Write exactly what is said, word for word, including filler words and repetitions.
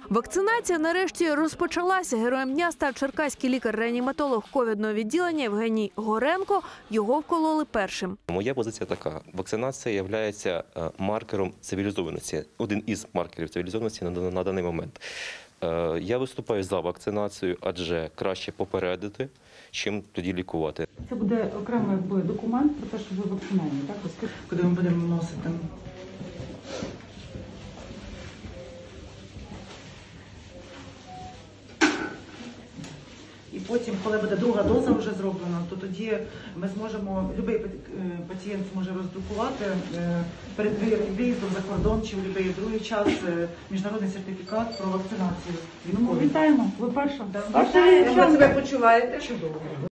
Вакцинація нарешті розпочалася. Героєм дня став черкаський лікар-реаніматолог ковідного відділення Євгеній Горенко. Його вкололи першим. Моя позиція така. Вакцинація є маркером цивілізованості. Один із маркерів цивілізованості на даний момент. Я виступаю за вакцинацію, адже краще попередити, чим тоді лікувати. Це буде окремий документ про те, що ви вакциновані, так? Куди ми будемо вносити. І потім, коли буде друга доза вже зроблена, то тоді ми зможемо, будь-який пацієнт зможе роздрукувати перед виїздом за кордон чи в будь-який другий час міжнародний сертифікат про вакцинацію. Вітаємо, ви перша. Як ви себе почуваєте? Чудово.